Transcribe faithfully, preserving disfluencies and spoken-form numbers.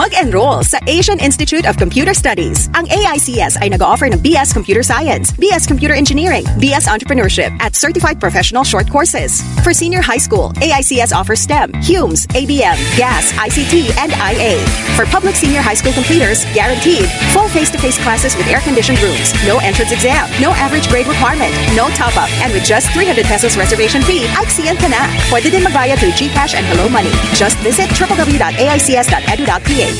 Mag-enroll sa Asian Institute of Computer Studies. Ang A I C S ay nag-offer ng B S Computer Science, B S Computer Engineering, B S Entrepreneurship at Certified Professional Short Courses. For senior high school, A I C S offers STEM, Humes, A B M, Gas, I C T, and I A. For public senior high school completers, guaranteed full face-to-face classes with air-conditioned rooms, no entrance exam, no average grade requirement, no top-up, and with just three hundred pesos reservation fee, A I C S ka na. Pwede din magbayad through GCash and Hellomoney. Just visit w w w dot a i c s dot e d u dot p h.